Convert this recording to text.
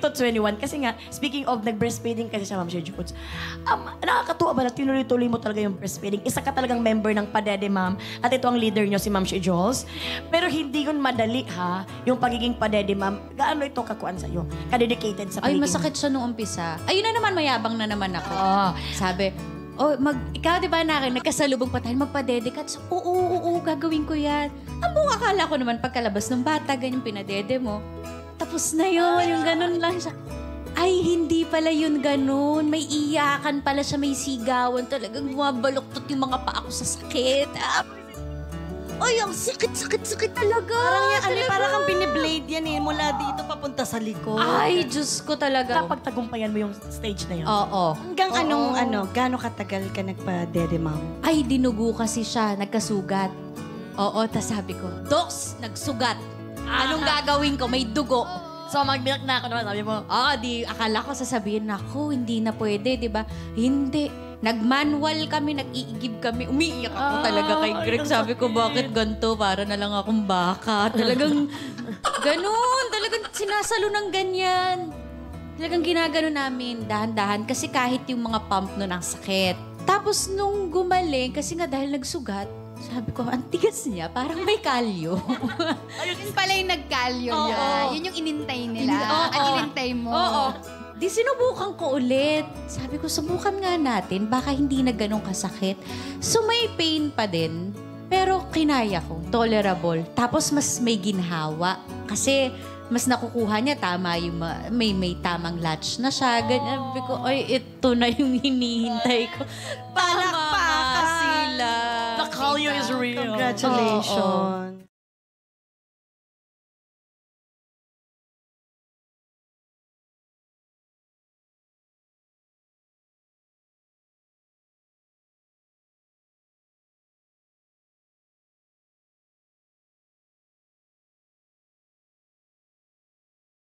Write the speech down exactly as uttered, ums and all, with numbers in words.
to twenty-one. Kasi nga, speaking of, nag-breastfeeding kasi siya, Ma'am Sir Jules. Um, nakakatuwa ba na tinuloy-tuloy mo talaga yung breastfeeding? Isa ka talagang member ng Padede, Ma'am. At ito ang leader nyo, si Ma'am Sir Jules. Pero hindi yun madali, ha? Yung pagiging Padede, Ma'am. Gaano ito kakuan sa'yo? Ka-dedicated sa Ay, pagiging... masakit siya nung umpisa. Ayun na naman, mayabang na naman ako. Oo. Sabi, oh, mag, ikaw di ba na akin, nagkasalubong pa tayo, magpa-dedicate. So, oo, oo, oo, gagawin ko yan. Ang buong akala ko naman, pagkalabas ng bata, ganyan pinadede mo. Tapos na yun, yung ganun lang siya. Ay, hindi pala yun ganun. May iyakan pala siya, may sigawan. Talagang bumabaluktot yung mga paa ko sa sakit. Ah, ay, ang sakit, sakit, sakit talaga. Parang yan, ano, talaga. parang kang biniblade yan eh. Mula dito papunta sa likod. Ay, Diyos ko talaga. Kapag tagumpayan mo yung stage na yun. Oo. Hanggang Oo. anong, ano, gaano katagal ka nagpa-dede, ma'am? Ay, dinugo kasi siya, nagkasugat. Oo, tas sabi ko, Docs, nagsugat. Anong gagawin ko? May dugo. So, mag-milk na ako naman, sabi mo. Oo, di, akala ko sasabihin na, ako, hindi na pwede, di ba? Hindi. Nag-manual kami, nag-iigib kami. Umiiyak ako Ah, talaga kay Greg. ang Sabi ko, sakit. bakit ganito? Para na lang akong baka. Talagang, ganun. Talagang sinasalo ng ganyan. Talagang ginagano namin, dahan-dahan. Kasi kahit yung mga pump nun ang sakit. Tapos nung gumaling, kasi nga dahil nagsugat, sabi ko, ang tigas niya, parang may kalyo. Yun pala yung nagkalyo Oo. niya. Yun yung inintay nila. Oo. Ang inintay mo. Oo. Di sinubukan ko ulit. Sabi ko, subukan nga natin. Baka hindi na ganun kasakit. So may pain pa din. Pero kinaya ko. Tolerable. Tapos mas may ginhawa. Kasi mas nakukuha niya. Tama yung ma- may, may tamang latch na siya. Ganyan. Sabi ko, ay, ito na yung hinihintay ko. Tama nga Palakpakan! sila. The call you is real. Congratulations.